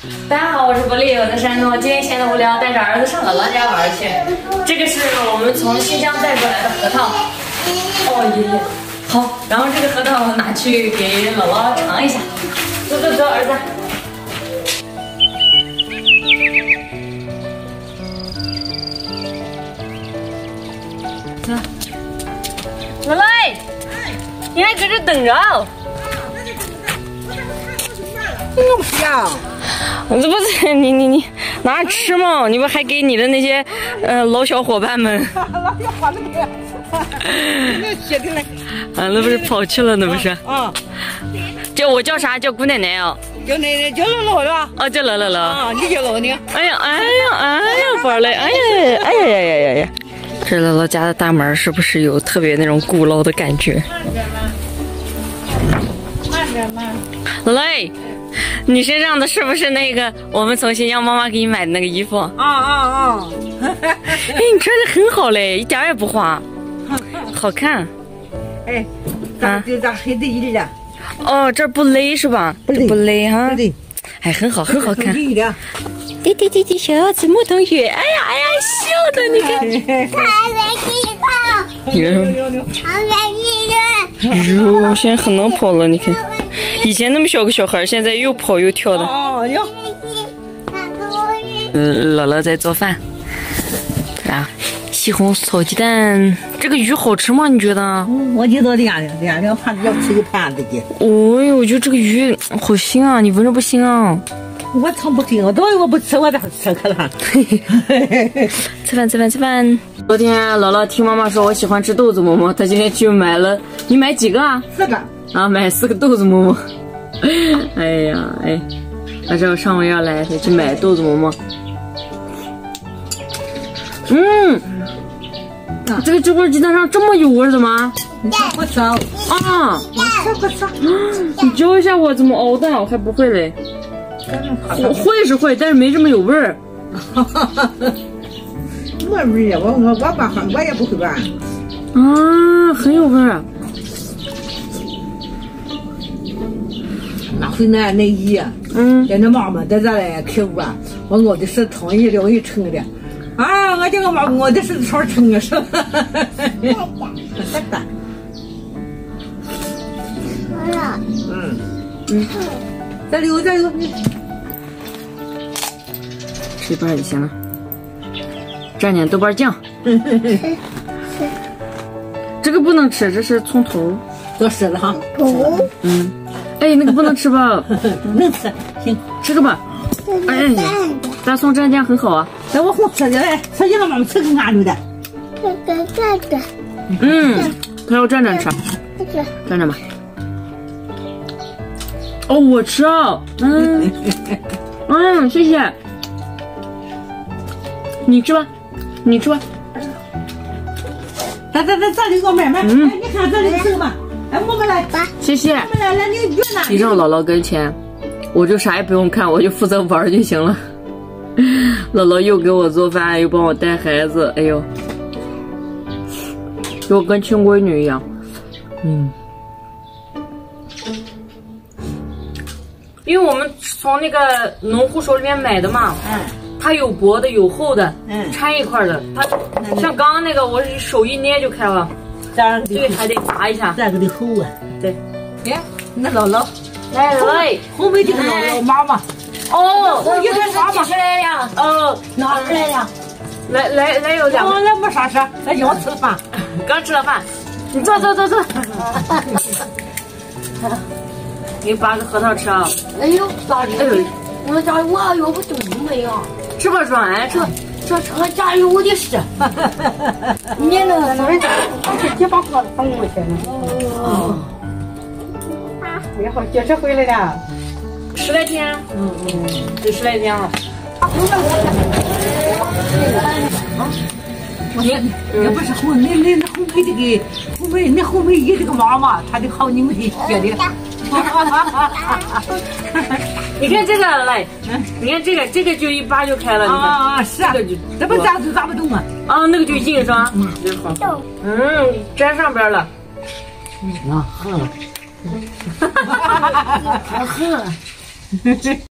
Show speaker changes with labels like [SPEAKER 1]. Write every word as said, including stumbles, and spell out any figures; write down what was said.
[SPEAKER 1] 大家好，我是伯利，我在山东。今天闲得无聊，带着儿子上姥姥家玩去。这个是我们从新疆带过来的核桃。哦，爷爷，好。然后这个核桃拿去给姥姥尝一下。走走走，儿子。走。姥姥，你还搁这等着？
[SPEAKER 2] 我不想。
[SPEAKER 1] 这不是你你你拿着吃吗？你不还给你的那些呃老小伙伴们？
[SPEAKER 2] 老小伙伴们，那写的嘞。
[SPEAKER 1] 啊，那不是跑去了，那不是？
[SPEAKER 2] 啊。
[SPEAKER 1] 叫我叫啥？叫姑奶奶啊？
[SPEAKER 2] 叫奶奶，叫姥姥是吧？
[SPEAKER 1] 哦，叫姥姥了。
[SPEAKER 2] 啊，你叫姥呢？
[SPEAKER 1] 哎呀哎呀哎呀，宝儿嘞！哎呀哎呀呀呀呀呀！这姥姥家的大门是不是有特别那种古老的感觉？
[SPEAKER 2] 慢点慢。
[SPEAKER 1] 姥姥。你身上的是不是那个我们从新疆妈妈给你买的那个衣服？
[SPEAKER 2] 啊啊啊！
[SPEAKER 1] 哎，你穿的很好嘞，一点也不花，好看。
[SPEAKER 2] 哎，啊，就咋黑的一点？
[SPEAKER 1] 哦，这不勒是吧？
[SPEAKER 2] 不勒，
[SPEAKER 1] 不勒哈。
[SPEAKER 2] 对。
[SPEAKER 1] 哎，很好，很好看。
[SPEAKER 2] 对
[SPEAKER 1] 对对对，小子木同学，哎呀哎呀，笑的你看。
[SPEAKER 2] 牛牛牛！
[SPEAKER 1] 哟，现在很能跑了，你看。以前那么小个小孩，现在又跑又跳的。
[SPEAKER 2] 哦哟。
[SPEAKER 1] 嗯，姥姥在做饭。啊，西红柿炒鸡蛋，这个鱼好吃吗？你觉得？
[SPEAKER 2] 嗯，我觉得两两两两盘子要吃一盘子的。
[SPEAKER 1] 哦哟，我觉得这个鱼好腥啊！你闻着不腥啊？
[SPEAKER 2] 我常不腥，我当然我不吃，我咋吃可了？
[SPEAKER 1] 吃饭吃饭吃饭。昨天姥姥听妈妈说我喜欢吃豆子馍馍，她今天去买了。你买几个啊？
[SPEAKER 2] 四个。
[SPEAKER 1] 啊，买四个豆子馍馍。哎呀，哎，她这上午要来，得去买豆子馍馍。嗯，啊、这个芝士鸡蛋上这么有味的吗？
[SPEAKER 2] 你不吃啊？
[SPEAKER 1] 啊，
[SPEAKER 2] 吃不吃？
[SPEAKER 1] 你教一下我怎么熬的，我还不会嘞。我会是会，但是没这么有味儿。
[SPEAKER 2] 没味呀，我我我办我也不会办。
[SPEAKER 1] 啊，很有味儿。
[SPEAKER 2] 那回那那姨，嗯，叫那妈妈在这来客户啊，我熬的是汤一两一称的，啊，我叫我妈熬的是串称的是吧？嗯嗯，再留再留，
[SPEAKER 1] 吃一半就行了，蘸点豆瓣酱。这个不能吃，这是葱头。
[SPEAKER 2] 多湿了哈。
[SPEAKER 1] 嗯。哎，那个不能吃吧？
[SPEAKER 2] 能吃，行，
[SPEAKER 1] 吃个吧。哎呀，大葱蘸酱很好啊。
[SPEAKER 2] 来，我好吃的来，吃一个妈妈吃个俺留的。
[SPEAKER 1] 嗯，他要蘸蘸吃，蘸蘸吧。哦，我吃啊。嗯嗯，谢谢。你吃吧，你吃吧。
[SPEAKER 2] 咱咱咱这里我买买，嗯，哎，你看这里吃吧。哎，我们来，
[SPEAKER 1] 谢谢。
[SPEAKER 2] 我们来来，你
[SPEAKER 1] 你上姥姥跟前，我就啥也不用看，我就负责玩就行了。姥姥又给我做饭，又帮我带孩子，哎呦，就跟亲闺女一样。嗯，因为我们从那个农户手里面买的嘛，嗯，它有薄的有厚的，嗯，掺一块的。它像刚刚那个，我手一捏就开了。这个还得拔一下，
[SPEAKER 2] 这个得厚啊。对，哎，那姥姥，
[SPEAKER 1] 来来，
[SPEAKER 2] 后面就是姥姥妈妈。
[SPEAKER 1] 哦，
[SPEAKER 2] 我一看妈妈
[SPEAKER 1] 出来了。哦，
[SPEAKER 2] 拿出来了。
[SPEAKER 1] 来来来，有两个。
[SPEAKER 2] 那没啥事，咱要吃饭，
[SPEAKER 1] 刚吃了饭。你坐坐坐坐。给你拔个核桃吃啊。
[SPEAKER 3] 哎呦，大姐，哎呦，我家我有不懂没有？
[SPEAKER 1] 吃吧，软吃。
[SPEAKER 3] 这车加油的是，你那个那是几把块等我去呢。哦，
[SPEAKER 2] 哎呀，接车回来了，
[SPEAKER 1] 十来天，嗯嗯，得十来天了。
[SPEAKER 2] 你也不是后，那那那后面这个后面那后面一这个妈妈，她就好你们这学的。
[SPEAKER 1] 你看这个来，你看这个，这个就一扒就开了。
[SPEAKER 2] 啊啊，是啊，这个就这不扎都扎不动啊。
[SPEAKER 1] 啊，那个就硬是吧？嗯，好。嗯，粘上边了。
[SPEAKER 2] 啊，呵。
[SPEAKER 3] 呵呵。